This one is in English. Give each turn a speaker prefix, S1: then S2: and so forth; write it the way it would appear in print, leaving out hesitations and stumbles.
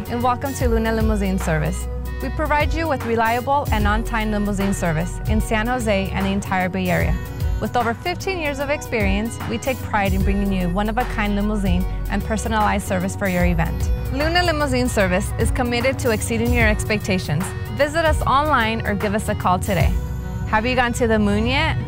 S1: and welcome to Luna Limousine Service. We provide you with reliable and on-time limousine service in San Jose and the entire Bay Area. With over 15 years of experience, we take pride in bringing you one-of-a-kind limousine and personalized service for your event. Luna Limousine Service is committed to exceeding your expectations. Visit us online or give us a call today. Have you gone to the moon yet?